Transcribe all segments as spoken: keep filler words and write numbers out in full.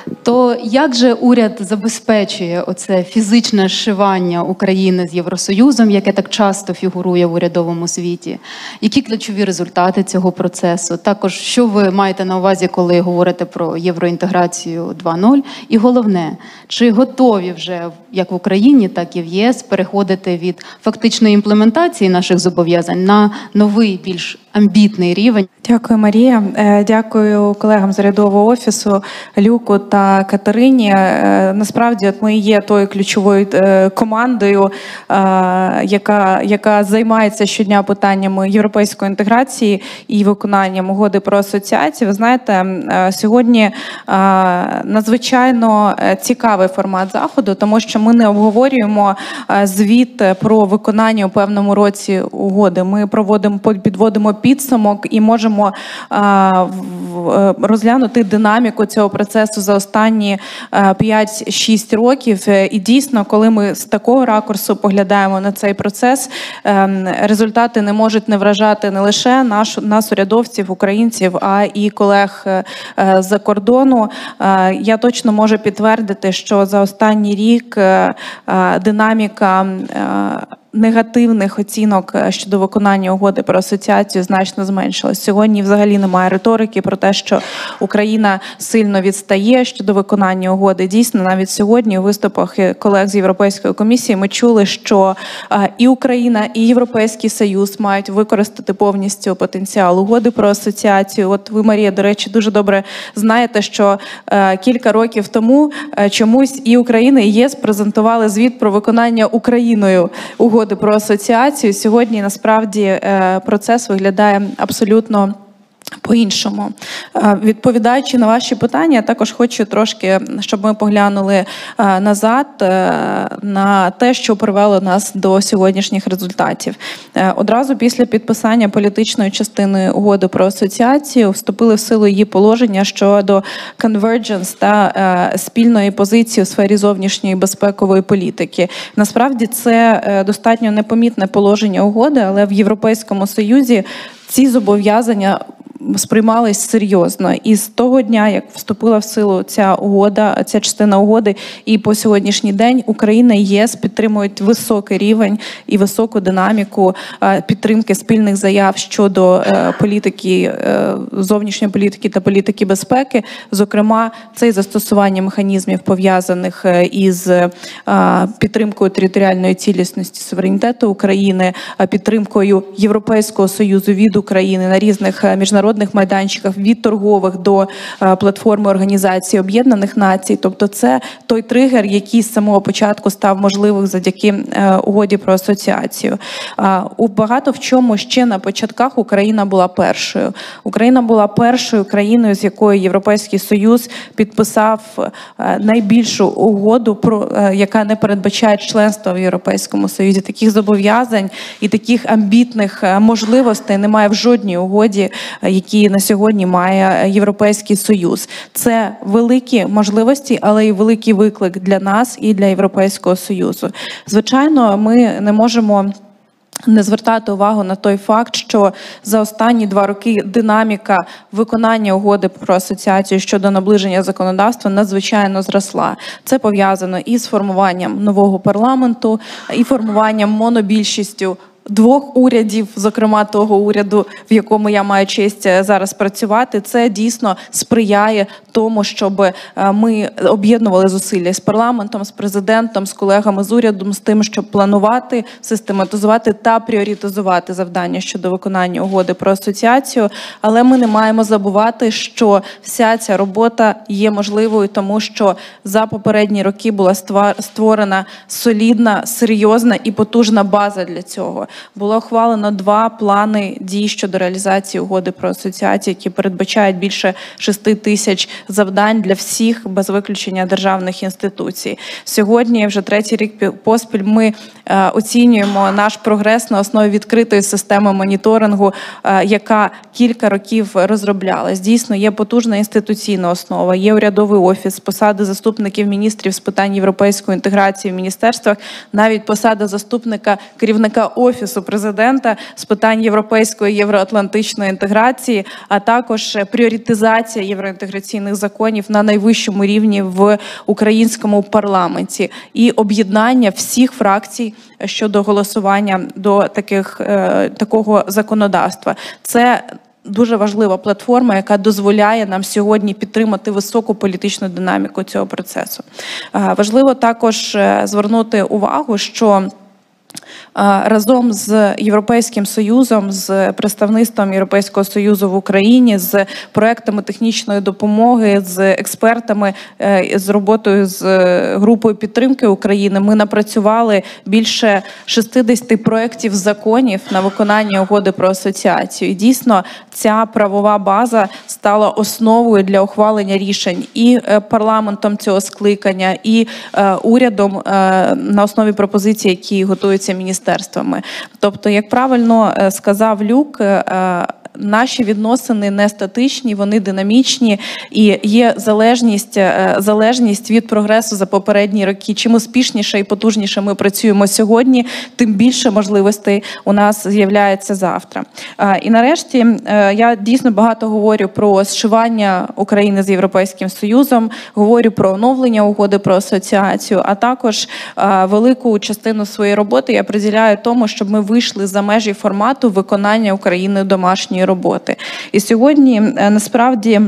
То як же уряд забезпечує оце фізичне зшивання України з Євросоюзом, яке так часто фігурує в урядовому світі? Які ключові результати цього процесу? Також, що ви маєте на увазі, коли говорите про євроінтеграцію два нуль? І головне, чи готові вже як в Україні, так і в ЄС переходити від фактичної імплементації наших зобов'язань на новий, більш амбітний рівень? Дякую, Марія. Дякую колегам з урядового офісу, Люку та Катерині. Насправді, от ми є тою ключовою командою, яка, яка займається щодня питаннями європейської інтеграції і виконанням угоди про асоціацію. Ви знаєте, сьогодні надзвичайно цікавий формат заходу, тому що ми не обговорюємо звіт про виконання у певному році угоди. Ми проводимо, підводимо підсумок і можемо розглянути динаміку цього процесу за останні п'ять-шість років. І дійсно, коли ми з такого ракурсу поглядаємо на цей процес, результати не можуть не вражати не лише наш, нас, урядовців, українців, а і колег з-за кордону. Я точно можу підтвердити, що за останній рік динаміка негативних оцінок щодо виконання угоди про асоціацію значно зменшилась. Сьогодні взагалі немає риторики про те, що Україна сильно відстає щодо виконання угоди. Дійсно, навіть сьогодні у виступах колег з Європейської комісії ми чули, що і Україна, і Європейський Союз мають використати повністю потенціал угоди про асоціацію. От ви, Марія, до речі, дуже добре знаєте, що кілька років тому чомусь і Україна, і ЄС презентували звіт про виконання Україною угоди про асоціацію. Сьогодні, насправді, процес виглядає абсолютно по-іншому. Відповідаючи на ваші питання, я також хочу трошки, щоб ми поглянули назад на те, що привело нас до сьогоднішніх результатів. Одразу після підписання політичної частини угоди про асоціацію вступили в силу її положення щодо convergence та спільної позиції у сфері зовнішньої безпекової політики. Насправді це достатньо непомітне положення угоди, але в Європейському Союзі ці зобов'язання сприймались серйозно. І з того дня, як вступила в силу ця угода, ця частина угоди, і по сьогоднішній день Україна і ЄС підтримують високий рівень і високу динаміку підтримки спільних заяв щодо політики, зовнішньої політики та політики безпеки. Зокрема, це і застосування механізмів, пов'язаних із підтримкою територіальної цілісності, суверенітету України, підтримкою Європейського Союзу від України на різних міжнародних майданчиках, від торгових до платформи Організації Об'єднаних Націй. Тобто це той тригер, який з самого початку став можливим завдяки угоді про асоціацію. У багато в чому ще на початках Україна була першою. Україна була першою країною, з якою Європейський Союз підписав найбільшу угоду, про яка не передбачає членство в Європейському Союзі. Таких зобов'язань і таких амбітних можливостей немає в жодній угоді, які на сьогодні має Європейський Союз. Це великі можливості, але і великий виклик для нас і для Європейського Союзу. Звичайно, ми не можемо не звертати увагу на той факт, що за останні два роки динаміка виконання угоди про асоціацію щодо наближення законодавства надзвичайно зросла. Це пов'язано і з формуванням нового парламенту, і формуванням монобільшістю двох урядів, зокрема того уряду, в якому я маю честь зараз працювати. Це дійсно сприяє тому, щоб ми об'єднували зусилля з парламентом, з президентом, з колегами з урядом, з тим, щоб планувати, систематизувати та пріоритизувати завдання щодо виконання угоди про асоціацію. Але ми не маємо забувати, що вся ця робота є можливою, тому що за попередні роки була створена солідна, серйозна і потужна база для цього. Було ухвалено два плани дій щодо реалізації угоди про асоціацію, які передбачають більше шести тисяч завдань для всіх, без виключення державних інституцій. Сьогодні, вже третій рік поспіль, ми е, оцінюємо наш прогрес на основі відкритої системи моніторингу, е, яка кілька років розроблялась. Дійсно, є потужна інституційна основа, є урядовий офіс, посади заступників міністрів з питань європейської інтеграції в міністерствах, навіть посада заступника керівника офісу Офісу президента з питань європейської євроатлантичної інтеграції, а також пріоритизація євроінтеграційних законів на найвищому рівні в українському парламенті і об'єднання всіх фракцій щодо голосування до таких, такого законодавства. Це дуже важлива платформа, яка дозволяє нам сьогодні підтримати високу політичну динаміку цього процесу. Важливо також звернути увагу, що разом з Європейським Союзом, з представництвом Європейського Союзу в Україні, з проектами технічної допомоги, з експертами, з роботою з групою підтримки України ми напрацювали більше шістдесят проєктів законів на виконання угоди про асоціацію. І дійсно ця правова база стала основою для ухвалення рішень і парламентом цього скликання, і урядом на основі пропозицій, які готуються міністерствами. Тобто, як правильно сказав Люк, наші відносини не статичні, вони динамічні і є залежність, залежність від прогресу за попередні роки. Чим успішніше і потужніше ми працюємо сьогодні, тим більше можливостей у нас з'являється завтра. І нарешті я дійсно багато говорю про зшивання України з Європейським Союзом, говорю про оновлення угоди про асоціацію, а також велику частину своєї роботи я приділяю тому, щоб ми вийшли за межі формату виконання Україною домашньої роботи. І сьогодні, насправді,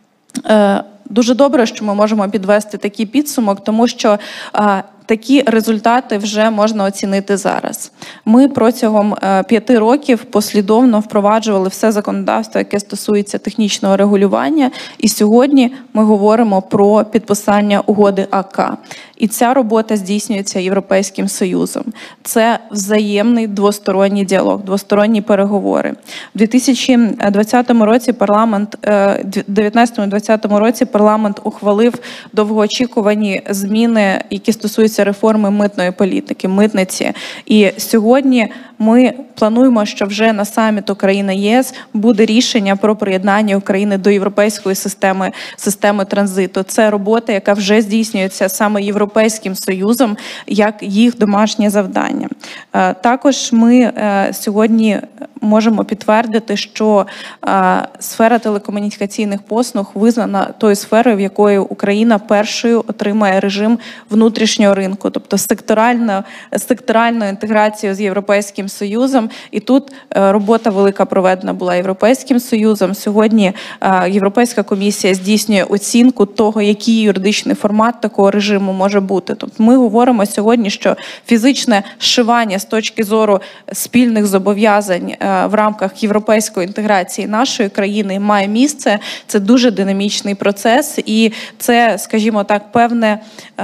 дуже добре, що ми можемо підвести такий підсумок, тому що такі результати вже можна оцінити зараз. Ми протягом п'яти років послідовно впроваджували все законодавство, яке стосується технічного регулювання, і сьогодні ми говоримо про підписання угоди АК. І ця робота здійснюється Європейським Союзом. Це взаємний двосторонній діалог, двосторонні переговори. У дві тисячі двадцятому році парламент, дев'ятнадцятому-двадцятому році парламент ухвалив довгоочікувані зміни, які стосуються реформи митної політики, митниці. І сьогодні ми плануємо, що вже на саміт Україна-ЄС буде рішення про приєднання України до європейської системи, системи транзиту. Це робота, яка вже здійснюється саме Європейським Союзом, як їх домашнє завдання. Також ми сьогодні можемо підтвердити, що сфера телекомунікаційних послуг визнана тою сферою, в якої Україна першою отримає режим внутрішнього ринку, тобто секторальну, секторальну інтеграцію з Європейським Союзом. І тут робота велика проведена була Європейським Союзом. Сьогодні Європейська комісія здійснює оцінку того, який юридичний формат такого режиму може бути. Тобто ми говоримо сьогодні, що фізичне зшивання з точки зору спільних зобов'язань в рамках європейської інтеграції нашої країни має місце. Це дуже динамічний процес, і це, скажімо так, певне,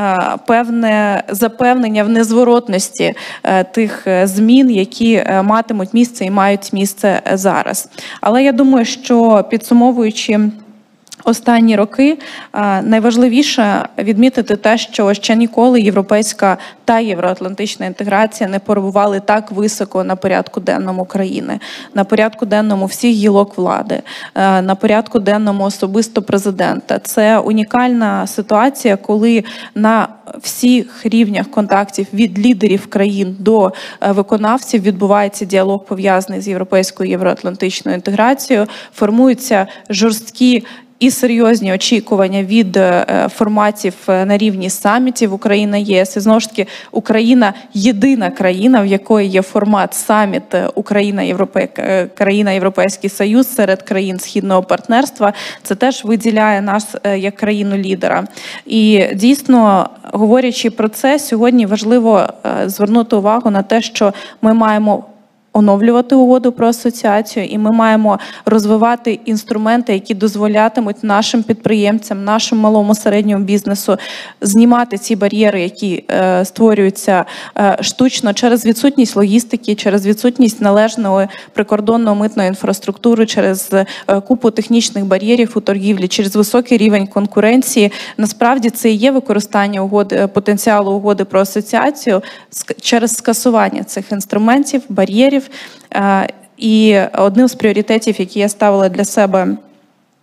певне запевнення в незворотності тих змін, які матимуть місце і мають місце зараз. Але я думаю, що підсумовуючи останні роки, найважливіше відмітити те, що ще ніколи європейська та євроатлантична інтеграція не перебували так високо на порядку денному країни, на порядку денному всіх гілок влади, на порядку денному особисто президента. Це унікальна ситуація, коли на всіх рівнях контактів від лідерів країн до виконавців відбувається діалог, пов'язаний з європейською євроатлантичною інтеграцією, формуються жорсткі і серйозні очікування від форматів на рівні самітів Україна-ЄС. І знову ж таки, Україна – єдина країна, в якої є формат саміт Україна-Європей... країна-Європейський Союз серед країн Східного партнерства. Це теж виділяє нас як країну-лідера. І дійсно, говорячи про це, сьогодні важливо звернути увагу на те, що ми маємо оновлювати угоду про асоціацію, і ми маємо розвивати інструменти, які дозволятимуть нашим підприємцям, нашому малому середньому бізнесу знімати ці бар'єри, які е, створюються е, штучно через відсутність логістики, через відсутність належної прикордонної митної інфраструктури, через е, купу технічних бар'єрів у торгівлі, через високий рівень конкуренції. Насправді це і є використання угоди, потенціалу угоди про асоціацію через скасування цих інструментів, бар'єрів. І одним з пріоритетів, які я ставила для себе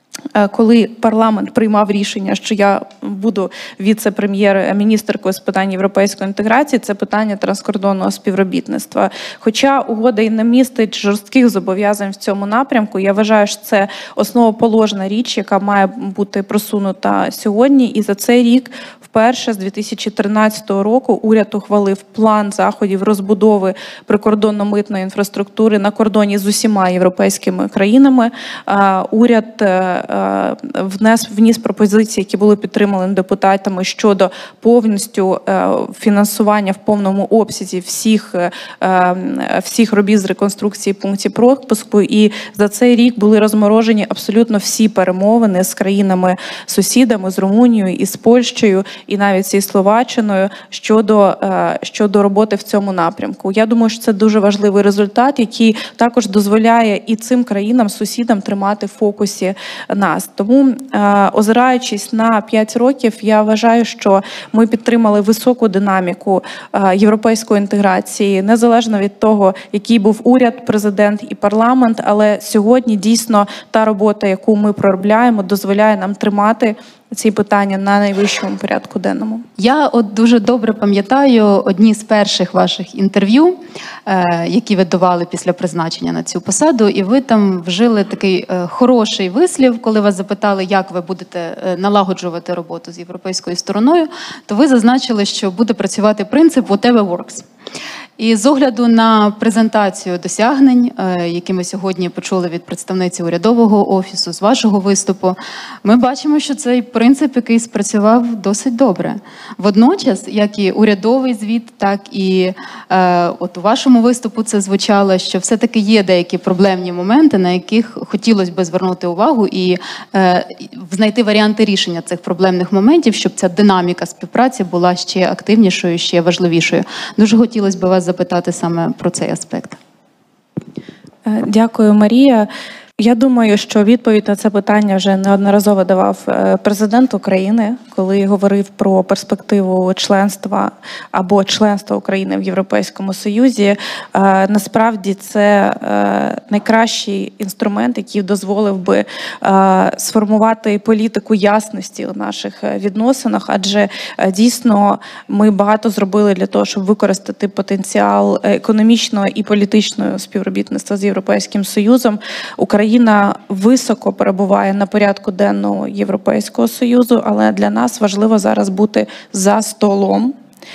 коли парламент приймав рішення, що я буду віце-прем'єр-міністеркою з питань європейської інтеграції, це питання транскордонного співробітництва. Хоча угода і не містить жорстких зобов'язань в цьому напрямку, я вважаю, що це основоположна річ, яка має бути просунута сьогодні. І за цей рік вперше з дві тисячі тринадцятого року уряд ухвалив план заходів розбудови прикордонно-митної інфраструктури на кордоні з усіма європейськими країнами. Уряд внес, вніс пропозиції, які були підтримані депутатами щодо повністю фінансування в повному обсязі всіх, всіх робіт з реконструкції пунктів пропуску. І за цей рік були розморожені абсолютно всі перемовини з країнами-сусідами, з Румунією і з Польщею, і навіть зі Словаччиною щодо, щодо роботи в цьому напрямку. Я думаю, що це дуже важливий результат, який також дозволяє і цим країнам-сусідам тримати в фокусі нас. Тому, озираючись на п'ять років, я вважаю, що ми підтримали високу динаміку європейської інтеграції, незалежно від того, який був уряд, президент і парламент, але сьогодні дійсно та робота, яку ми проробляємо, дозволяє нам тримати ці питання на найвищому порядку денному. Я от дуже добре пам'ятаю одні з перших ваших інтерв'ю, е, які ви давали після призначення на цю посаду, і ви там вжили такий е, хороший вислів, коли вас запитали, як ви будете е, налагоджувати роботу з європейською стороною, то ви зазначили, що буде працювати принцип «whatever works». І з огляду на презентацію досягнень, які ми сьогодні почули від представниці урядового офісу, з вашого виступу, ми бачимо, що цей принцип, який спрацював досить добре. Водночас, як і урядовий звіт, так і е, от у вашому виступу це звучало, що все-таки є деякі проблемні моменти, на яких хотілося б звернути увагу і е, знайти варіанти рішення цих проблемних моментів, щоб ця динаміка співпраці була ще активнішою, ще важливішою. Дуже хотілося б вас запитати саме про цей аспект. Дякую, Марія. Я думаю, що відповідь на це питання вже неодноразово давав президент України, коли говорив про перспективу членства або членства України в Європейському Союзі. Насправді це найкращий інструмент, який дозволив би сформувати політику ясності у наших відносинах, адже дійсно ми багато зробили для того, щоб використати потенціал економічного і політичного співробітництва з Європейським Союзом. Україна Україна високо перебуває на порядку денного Європейського Союзу, але для нас важливо зараз бути за столом.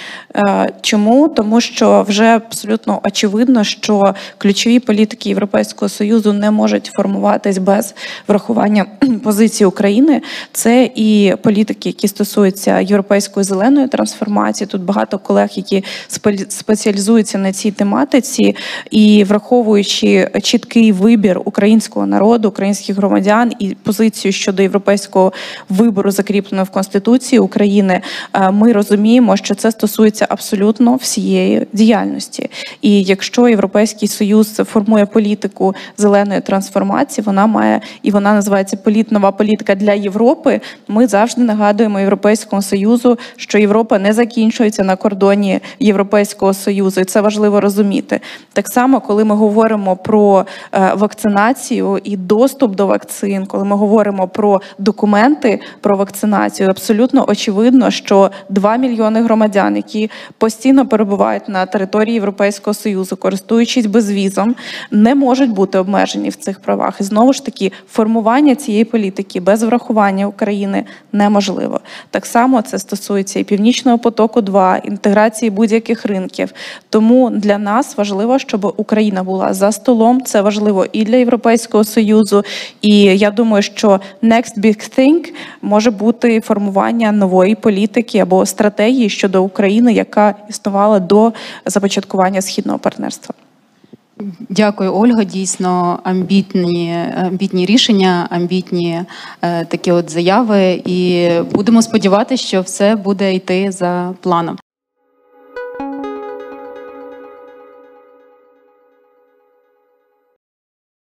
Чому? Тому що вже абсолютно очевидно, що ключові політики Європейського Союзу не можуть формуватись без врахування позиції України. Це і політики, які стосуються європейської зеленої трансформації. Тут багато колег, які спеціалізуються на цій тематиці, і враховуючи чіткий вибір українського народу, українських громадян і позицію щодо європейського вибору, закріпленого в Конституції України, ми розуміємо, що це стосується абсолютно всієї діяльності. І якщо Європейський Союз формує політику зеленої трансформації, вона має, і вона називається політ, нова політика для Європи, ми завжди нагадуємо Європейському Союзу, що Європа не закінчується на кордоні Європейського Союзу, і це важливо розуміти. Так само, коли ми говоримо про вакцинацію і доступ до вакцин, коли ми говоримо про документи про вакцинацію, абсолютно очевидно, що два мільйони громадян, які постійно перебувають на території Європейського Союзу, користуючись безвізом, не можуть бути обмежені в цих правах. І знову ж таки, формування цієї політики без врахування України неможливо. Так само це стосується і Північного потоку-два, інтеграції будь-яких ринків. Тому для нас важливо, щоб Україна була за столом. Це важливо і для Європейського Союзу. І я думаю, що next big thing може бути формування нової політики або стратегії щодо України, яка існувала до започаткування Східного партнерства. Дякую, Ольга. Дійсно, амбітні, амбітні рішення, амбітні е, такі от заяви. І будемо сподіватися, що все буде йти за планом.